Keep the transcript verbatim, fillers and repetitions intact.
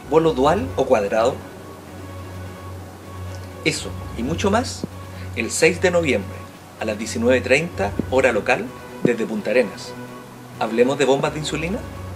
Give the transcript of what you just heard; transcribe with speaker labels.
Speaker 1: ¿Bolo dual o cuadrado? Eso y mucho más el seis de noviembre a las diecinueve treinta hora local desde Punta Arenas. ¿Hablemos de bombas de insulina?